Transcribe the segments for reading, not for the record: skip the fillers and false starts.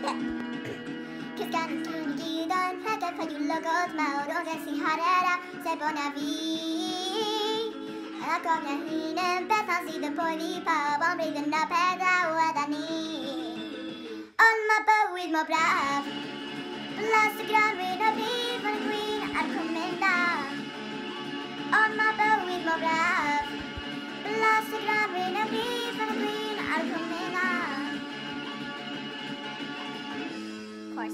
Qu'est-ce qu'un qui donne la tête du logo de ma odeur si harada c'est bon à vie. Encore bien une personne si de poli pas bon mais de na pedra ou adani. On my boat with my brave. Bless the ground with a beef and green and commander. On my boat with my brave. Bless the ground with a beef and green and commander. Of course.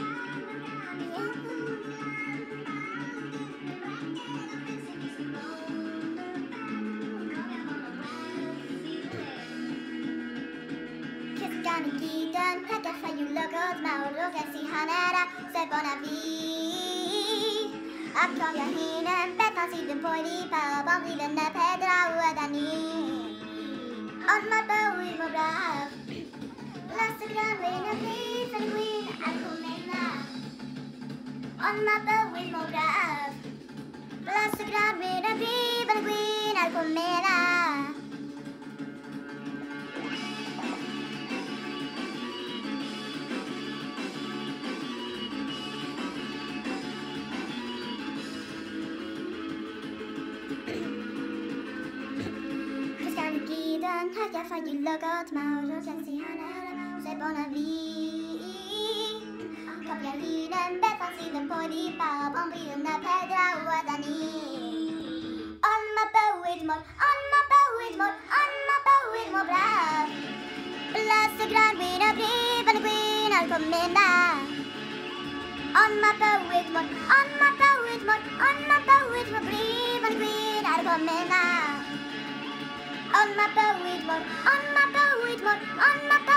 Qui donne ta café du logo de ma odeur si hanada c'est bon à vie. Encore bien une bête ainsi de poli par bambri de na pedra ou adani. On my boat with my brave. Last ground with a beef and green and comena. On my boat with my brave. Last ground with a beef and green and comena. Qui donne ta café du logo de ma odeur si hanada c'est bon à vie. Encore bien une bête ainsi de poli par bambri de na pedra ou adani. On my boat with my, on my boat with my, on my boat with my brave. Bless the ground with a brave and green and commander. On my boat with my, on my boat with my, on my boat with my brave and green and commander. On my boat with one, on my boat with one, on my